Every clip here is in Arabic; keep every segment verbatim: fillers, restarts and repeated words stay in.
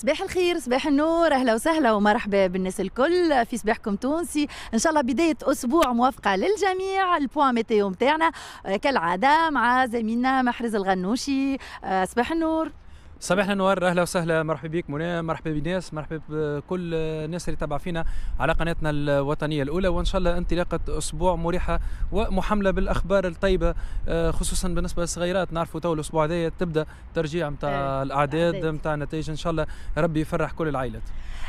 صباح الخير، صباح النور، اهلا وسهلا ومرحبا بالناس الكل في صباحكم تونسي. ان شاء الله بدايه اسبوع موافقه للجميع. البوان ميتيو نتاعنا كالعاده مع زميلنا محرز الغنوشي. صباح النور. صباح النور، اهلا وسهلا، مرحبا بك منى، مرحبا بالناس، مرحبا بكل الناس اللي تابع فينا على قناتنا الوطنيه الاولى، وان شاء الله انطلاقه اسبوع مريحه ومحمله بالاخبار الطيبه، خصوصا بالنسبه للصغيرات. نعرفوا تو الاسبوع هذا تبدا ترجيع نتاع الاعداد نتاع النتائج، ان شاء الله ربي يفرح كل العائلات.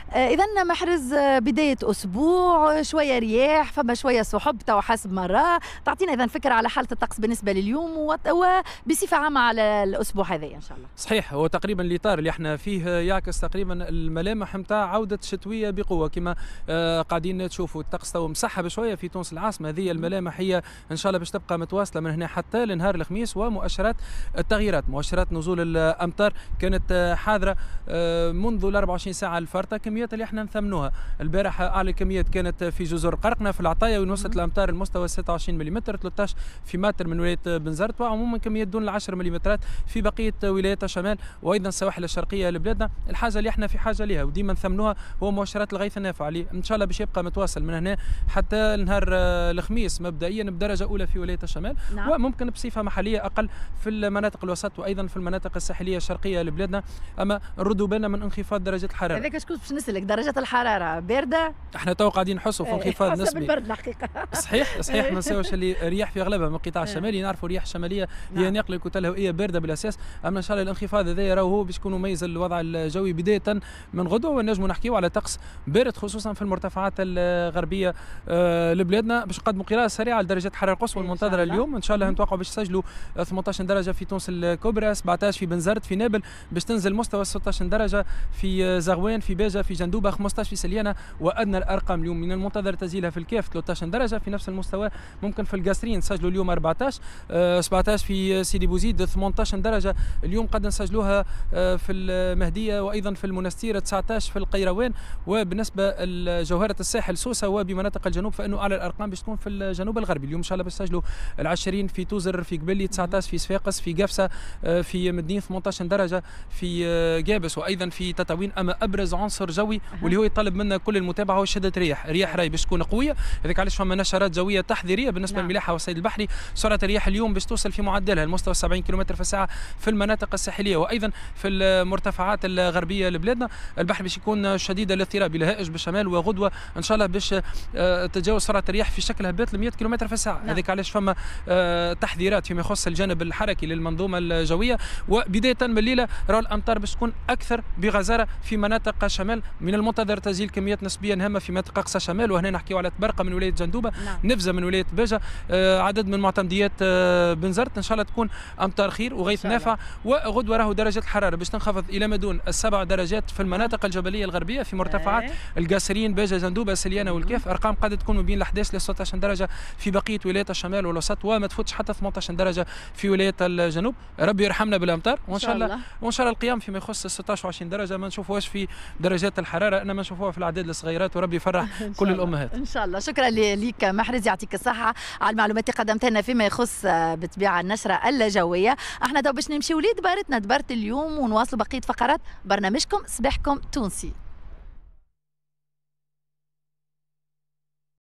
إذا محرز بداية أسبوع، شوية رياح، فما شوية سحب تو حسب مرة. تعطينا إذا فكرة على حالة الطقس بالنسبة لليوم وبصفة عامة على الأسبوع هذا إن شاء الله. صحيح، هو تقريبا الإطار اللي احنا فيه يعكس تقريبا الملامح نتاع عودة شتوية بقوة كما آه قاعدين تشوفوا. الطقس تو مسحب شوية في تونس العاصمة، هذه الملامح هي إن شاء الله باش تبقى متواصلة من هنا حتى لنهار الخميس، ومؤشرات التغييرات، مؤشرات نزول الأمطار كانت حاضرة آه منذ ال أربعة وعشرين ساعة الفارطة. الكميات اللي احنا نثمنوها البارح اعلى كميات كانت في جزر قرقنة في العطايا، وين وصلت الامطار المستوى ستة وعشرين ملم، ثلاثة عشر في ماتر من ولايه بنزرت، وعموما كميات دون العشر ملم في بقيه ولايات الشمال وايضا السواحل الشرقيه لبلادنا. الحاجه اللي احنا في حاجه لها وديما نثمنوها هو مؤشرات الغيث النافع، اللي ان شاء الله باش يبقى متواصل من هنا حتى نهار الخميس مبدئيا بدرجه اولى في ولايه الشمال، نعم. وممكن بصفه محليه اقل في المناطق الوسط وايضا في المناطق الساحليه الشرقيه لبلادنا. اما ردوا بالنا من انخفاض درجه الحراره. هذاك شكون باش نسالك، درجه الحراره بارده؟ احنا تو قاعدين نحسوا في انخفاض نسبي. البرد الحقيقه. صحيح صحيح، ما نساوش اللي رياح في اغلبها من القطاع الشمالي، نعرفوا الرياح الشماليه هي ناقله كتل هوائيه بارده بالاساس. اما ان شاء الله الانخفاض هذا راهو هو باش يكون مميز للوضع الجوي بدايه من غدوه، ونجموا نحكيوا على طقس بارد خصوصا في المرتفعات الغربيه آه لبلادنا، باش نقدموا قراءه سريعه لدرجه الحراره القصوى المنتظره اليوم. ان شاء الله نتوقعوا باش يسجلوا ثمانية عشر درجه في تونس الكبرى، سبعة عشر في بنزرت، في نابل باش تنزل مستوى ستة عشر درجه، في زغوان، في باجه، في جندوبه خمسة عشر في سليانه. وادنى الارقام اليوم من المنتظر تسجيلها في الكاف ثلاثة عشر درجه، في نفس المستوى ممكن في القاسرين نسجلوا اليوم أربعة عشر، أه سبعة عشر في سيدي بوزيد، ثمانية عشر درجه اليوم قد نسجلوها أه في المهديه وايضا في المنستير، تسعة عشر في القيروان. وبالنسبه لجوهره الساحل سوسه وبمناطق الجنوب فانه اعلى الارقام باش تكون في الجنوب الغربي اليوم ان شاء الله باش نسجلوا العشرين في توزر، في قبلي تسعة عشر في صفاقس، في قفصه، أه في مدين ثمانية عشر درجه، في أه قابس وايضا في تطاوين. اما ابرز عنصر جوي واللي هو يطلب منا كل المتابعه هو شده رياح، رياح راي باش تكون قويه، هذاك علاش فما نشرات جويه تحذيريه بالنسبه نعم. للملاحه والصيد البحري. سرعه الرياح اليوم باش توصل في معدلها المستوى سبعين كيلومتر في الساعه في المناطق الساحليه وايضا في المرتفعات الغربيه لبلادنا. البحر باش يكون شديد الاضطراب الى هائج بالشمال، وغدوه ان شاء الله باش تتجاوز سرعه الرياح في شكل هبات ل مئة كيلومتر في الساعه، هذاك نعم. علاش فما تحذيرات فيما يخص الجانب الحركي للمنظومه الجويه. وبدايه من الليله راهو الامطار باش تكون اكثر بغزاره في مناطق الشمال، من المنتظر تسجيل كميات نسبيا هامه في مناطق اقصى الشمال، وهنا نحكيو على تبرقه من ولايه جندوبه، نعم. نفزه من ولايه باجه، آه عدد من معتمديات آه بنزرت. ان شاء الله تكون امطار خير وغيث نافع. وغدوه راهو درجه الحراره باش تنخفض الى ما دون السبع درجات في المناطق الجبليه الغربيه، في مرتفعات القاسرين، باجه، جندوبه، سليانه والكاف. ارقام قد تكون من بين أحد عشر ل ستة عشر درجه في بقيه ولايات الشمال والوسط، وما تفوتش حتى ثمانية عشر درجه في ولايات الجنوب. ربي يرحمنا بالامطار، وان شاء الله وان شاء الله القيام فيما يخص ستة عشر وعشرين درجه ما نشوفوهاش في درجات الحراره، انما نشوفوها في الاعداد الصغيرات، وربي يفرح كل الامهات ان شاء الله. شكرا ليك محرز، يعطيك الصحه على المعلومات اللي قدمتها لنا فيما يخص بطبيعه النشره الجويه. احنا تو باش نمشيو لدبارتنا، دبرت اليوم، ونواصلوا بقيه فقرات برنامجكم صباحكم تونسي.